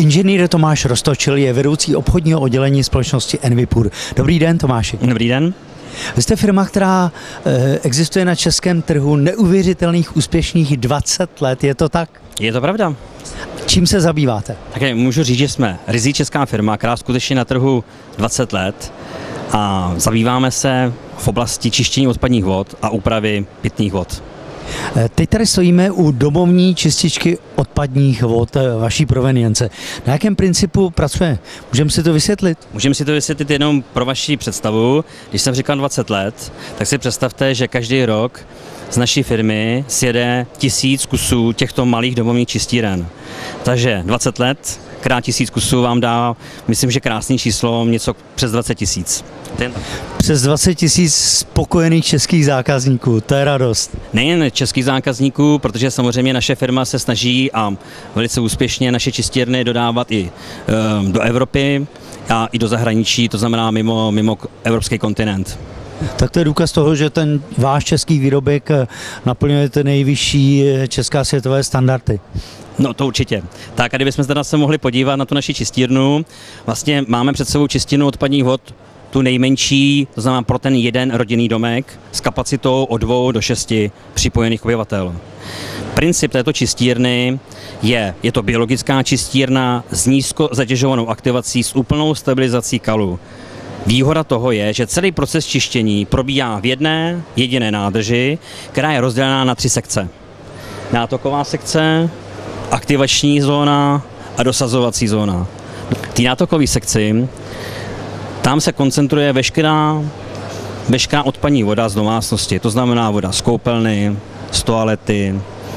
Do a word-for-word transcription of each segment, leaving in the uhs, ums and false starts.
Inženýr Tomáš Roztočil je vedoucí obchodního oddělení společnosti Envipur. Dobrý den, Tomáši. Dobrý den. Vy jste firma, která e, existuje na českém trhu neuvěřitelných úspěšných dvacet let, je to tak? Je to pravda. Čím se zabýváte? Také můžu říct, že jsme ryzí česká firma, která skutečně na trhu dvacet let a zabýváme se v oblasti čištění odpadních vod a úpravy pitných vod. Teď tady stojíme u domovní čističky odpadních vod vaší provenience. Na jakém principu pracuje? Můžeme si to vysvětlit? Můžeme si to vysvětlit jenom pro vaši představu. Když jsem říkal dvacet let, tak si představte, že každý rok z naší firmy sjede tisíc kusů těchto malých domovních čistíren. Takže dvacet let krát tisíc kusů vám dá, myslím, že krásný číslo, něco přes dvacet tisíc. Přes dvacet tisíc spokojených českých zákazníků, to je radost. Nejen českých zákazníků, protože samozřejmě naše firma se snaží a velice úspěšně naše čistírny dodávat i e, do Evropy a i do zahraničí, to znamená mimo, mimo evropský kontinent. Tak to je důkaz toho, že ten váš český výrobek naplňuje ty nejvyšší české světové standardy. No to určitě. Tak a kdybychom teda se mohli podívat na tu naši čistírnu, vlastně máme před sebou čistírnu odpadních vod, tu nejmenší, to znamená pro ten jeden rodinný domek s kapacitou od dvou do šesti připojených obyvatel. Princip této čistírny je, je to biologická čistírna s nízko zatěžovanou aktivací s úplnou stabilizací kalu. Výhoda toho je, že celý proces čištění probíhá v jedné jediné nádrži, která je rozdělená na tři sekce. Nátoková sekce, aktivační zóna a dosazovací zóna. V té nátokové sekci tam se koncentruje veškerá, veškerá odpadní voda z domácnosti, to znamená voda z koupelny, z toalety,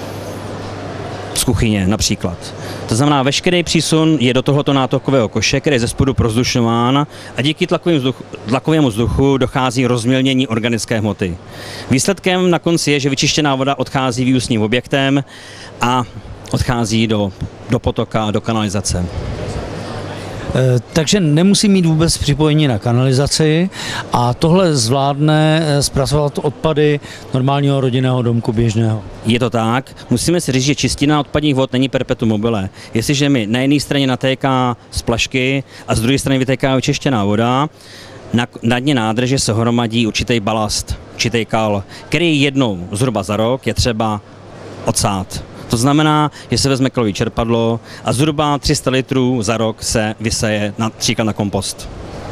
z kuchyně například. To znamená, veškerý přísun je do tohoto nátokového koše, který je ze spodu prozdušňován a díky tlakovému vzduchu, tlakovému vzduchu dochází rozmělnění organické hmoty. Výsledkem na konci je, že vyčištěná voda odchází výustním objektem a odchází do, do potoka, do kanalizace. Takže nemusí mít vůbec připojení na kanalizaci a tohle zvládne zpracovat odpady normálního rodinného domku běžného. Je to tak. Musíme si říct, že čistina odpadních vod není perpetuum mobile. Jestliže mi na jedné straně natéká z plašky a z druhé strany vytéká očištěná voda, na, na dně nádrže se hromadí určitý balast, určitý kal, který jednou zhruba za rok je třeba odsát. To znamená, že se vezme kalový čerpadlo a zhruba tři sta litrů za rok se vyseje například na kompost.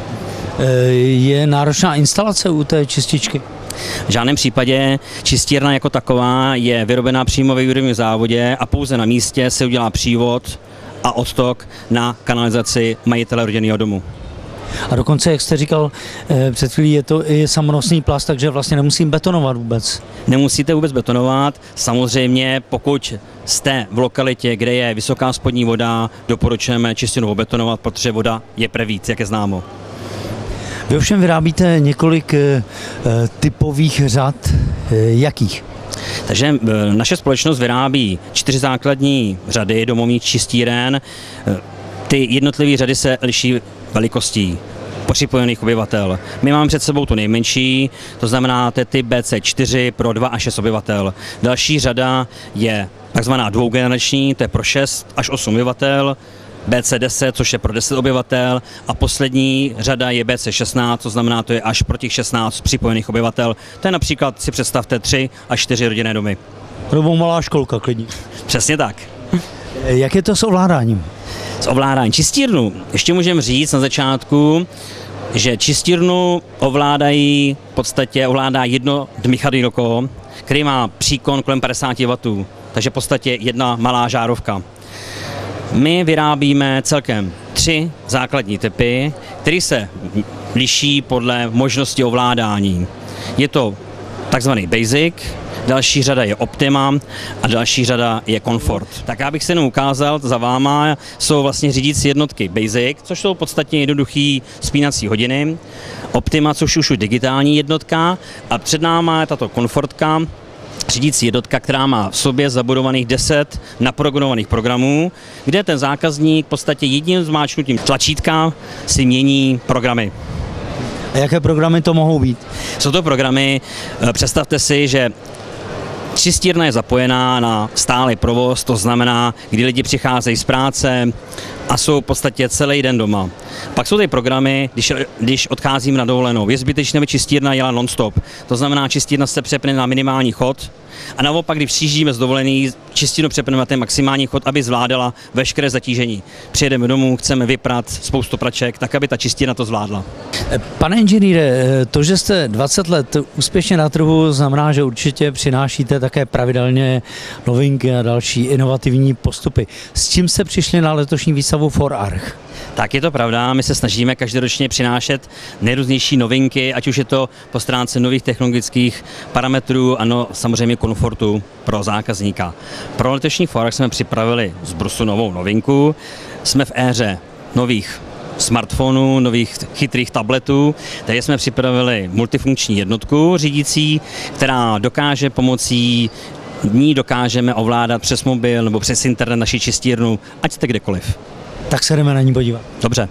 Je náročná instalace u té čističky? V žádném případě čistírna jako taková je vyrobená přímo ve výrobním závodě a pouze na místě se udělá přívod a odtok na kanalizaci majitele rodinného domu. A dokonce, jak jste říkal před chvílí, je to i samonosný plast, takže vlastně nemusím betonovat vůbec. Nemusíte vůbec betonovat, samozřejmě pokud jste v lokalitě, kde je vysoká spodní voda, doporučujeme čistinu obetonovat, protože voda je prevíc, jak je známo. Vy ovšem vyrábíte několik e, typových řad, e, jakých? Takže naše společnost vyrábí čtyři základní řady domovních čistíren. Ty jednotlivé řady se liší velikostí připojených obyvatel. My máme před sebou tu nejmenší, to znamená to je typ B C čtyři pro dva až šest obyvatel. Další řada je takzvaná dvougenerační, to je pro šest až osm obyvatel, B C deset, což je pro deset obyvatel a poslední řada je B C šestnáct, to znamená to je až pro těch šestnáct připojených obyvatel. To je například, si představte, tři až čtyři rodinné domy. Nebo malá školka klidně. Přesně tak. Jak je to s ovládáním? Z ovládání čistírnu. Ještě můžeme říct na začátku, že čistírnu ovládají, v podstatě ovládá jedno dmychadlo, který má příkon kolem padesát wattů, takže v podstatě jedna malá žárovka. My vyrábíme celkem tři základní typy, které se liší podle možnosti ovládání. Je to takzvaný Basic, další řada je Optima a další řada je Comfort. Tak já bych se jenom ukázal, za váma jsou vlastně řídící jednotky Basic, což jsou podstatně jednoduché spínací hodiny, Optima, což už je digitální jednotka a před náma je tato Comfortka, řídící jednotka, která má v sobě zabudovaných deset naprogramovaných programů, kde ten zákazník v podstatě jedním zmáčknutím tlačítka si mění programy. A jaké programy to mohou být? Jsou to programy, představte si, že Čistírna je zapojená na stálý provoz, to znamená, kdy lidi přicházejí z práce a jsou v podstatě celý den doma. Pak jsou tady programy, když, když odcházím na dovolenou. Je zbytečné, aby čistírna jela non-stop. To znamená, čistírna se přepne na minimální chod a naopak, když přijíždíme z dovolený, čistírnu přepneme na ten maximální chod, aby zvládala veškeré zatížení. Přijedeme domů, chceme vyprat spoustu praček, tak aby ta čistírna to zvládla. Pane inženýre, to, že jste dvacet let úspěšně na trhu, znamená, že určitě přinášíte také pravidelně novinky a další inovativní postupy. S čím jste přišli na letošní výstavu For Arch? Tak je to pravda, my se snažíme každoročně přinášet nejrůznější novinky, ať už je to po stránce nových technologických parametrů a no, samozřejmě komfortu pro zákazníka. Pro letošní For Arch jsme připravili z brusu novou novinku, jsme v éře nových smartphonů, nových chytrých tabletů, takže jsme připravili multifunkční jednotku řídící, která dokáže pomocí ní dokážeme ovládat přes mobil nebo přes internet naši čistírnu, ať jste kdekoliv. Tak se jdeme na ní podívat. Dobře.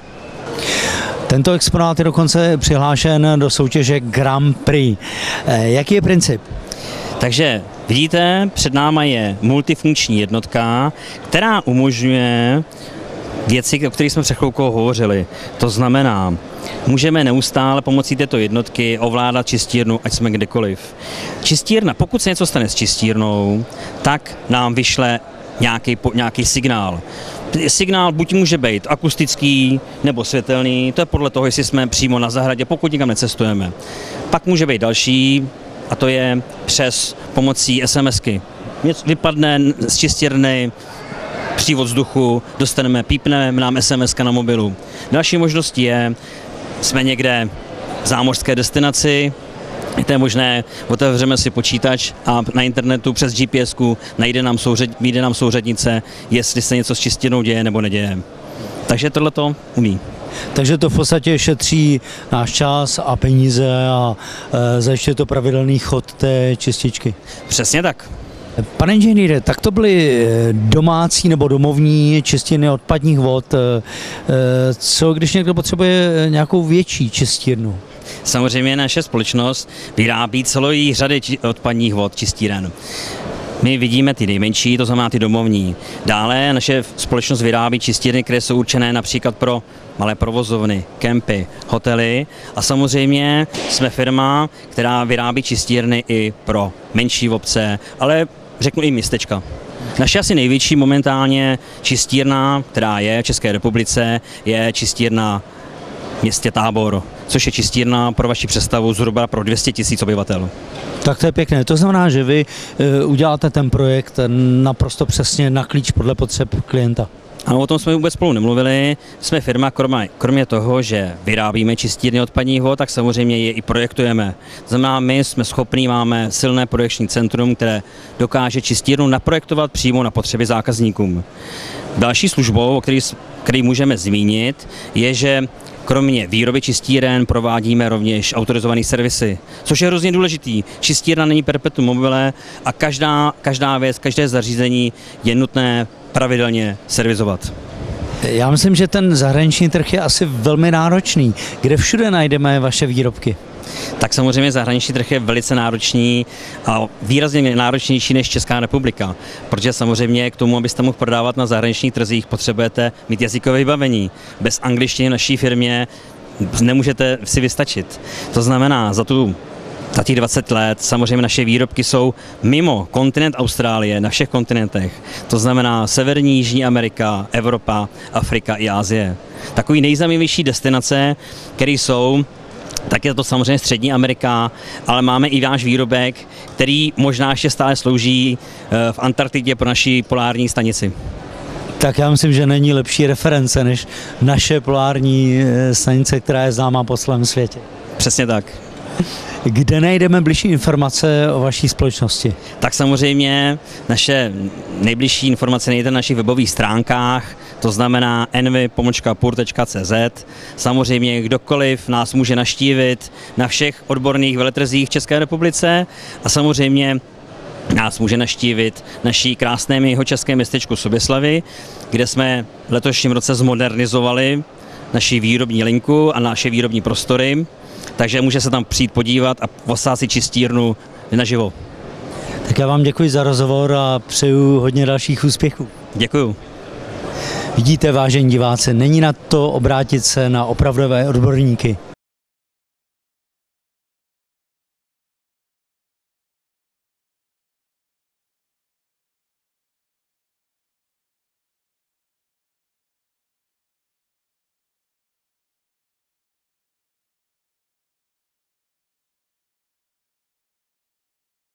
Tento exponát je dokonce přihlášen do soutěže Grand Prix. Jaký je princip? Takže vidíte, před náma je multifunkční jednotka, která umožňuje věci, o kterých jsme před chvilkou hovořili. To znamená, můžeme neustále pomocí této jednotky ovládat čistírnu, ať jsme kdekoliv. Čistírna, pokud se něco stane s čistírnou, tak nám vyšle nějaký, nějaký signál. Signál buď může být akustický nebo světelný, to je podle toho, jestli jsme přímo na zahradě, pokud nikam necestujeme. Pak může být další, a to je přes pomocí SMSky. Vypadne z čistírny přívod vzduchu, dostaneme, pípne nám es em eska na mobilu. Další možností je, jsme někde v zámořské destinaci, to je možné, otevřeme si počítač a na internetu přes G P S ku najde nám, souřad, vyjde nám souřadnice, jestli se něco s čistírnou děje nebo neděje. Takže tohle to umí. Takže to v podstatě šetří náš čas a peníze a e, zajišťuje to pravidelný chod té čističky. Přesně tak. Pane inženýre, tak to byly domácí nebo domovní čistírny odpadních vod. Co když někdo potřebuje nějakou větší čistírnu? Samozřejmě naše společnost vyrábí celou řady odpadních vod, čistíren. My vidíme ty nejmenší, to znamená ty domovní. Dále naše společnost vyrábí čistírny, které jsou určené například pro malé provozovny, kempy, hotely a samozřejmě jsme firma, která vyrábí čistírny i pro menší obce, ale řeknu i městečka. Naše asi největší momentálně čistírna, která je v České republice, je čistírna v městě Tábor, což je čistírna pro vaši představu zhruba pro dvě stě tisíc obyvatel. Tak to je pěkné. To znamená, že vy uděláte ten projekt naprosto přesně na klíč podle potřeb klienta. Ano, o tom jsme vůbec spolu nemluvili. Jsme firma, kromě, kromě toho, že vyrábíme čistírny odpadních vod, tak samozřejmě je i projektujeme. To znamená, my jsme schopní, máme silné projekční centrum, které dokáže čistírnu naprojektovat přímo na potřeby zákazníkům. Další službou, o který, který můžeme zmínit, je, že kromě výroby čistíren provádíme rovněž autorizované servisy, což je hrozně důležitý. Čistírna není perpetuum mobile a každá, každá věc, každé zařízení je nutné pravidelně servisovat. Já myslím, že ten zahraniční trh je asi velmi náročný. Kde všude najdeme vaše výrobky? Tak samozřejmě zahraniční trh je velice náročný a výrazně náročnější než Česká republika, protože samozřejmě k tomu, abyste mohl prodávat na zahraničních trzích, potřebujete mít jazykové vybavení. Bez angličtiny v naší firmě nemůžete si vystačit. To znamená, za tu Za těch dvacet let samozřejmě naše výrobky jsou mimo kontinent Austrálie, na všech kontinentech. To znamená Severní, Jižní Amerika, Evropa, Afrika i Asie. Takový nejzajímavější destinace, které jsou, tak je to samozřejmě Střední Amerika, ale máme i náš výrobek, který možná ještě stále slouží v Antarktidě pro naši polární stanici. Tak já myslím, že není lepší reference než naše polární stanice, která je známá po celém světě. Přesně tak. Kde najdeme bližší informace o vaší společnosti? Tak samozřejmě naše nejbližší informace najdete na našich webových stránkách, to znamená envy tečka pur tečka cé zet. Samozřejmě kdokoliv nás může navštívit na všech odborných veletrzích v České republice a samozřejmě nás může navštívit naší krásném jihočeském městečku Soběslavi, kde jsme v letošním roce zmodernizovali naši výrobní linku a naše výrobní prostory. Takže může se tam přijít podívat a posát si čistírnu naživo. Tak já vám děkuji za rozhovor a přeju hodně dalších úspěchů. Děkuju. Vidíte, vážení diváci, není na to obrátit se na opravdové odborníky.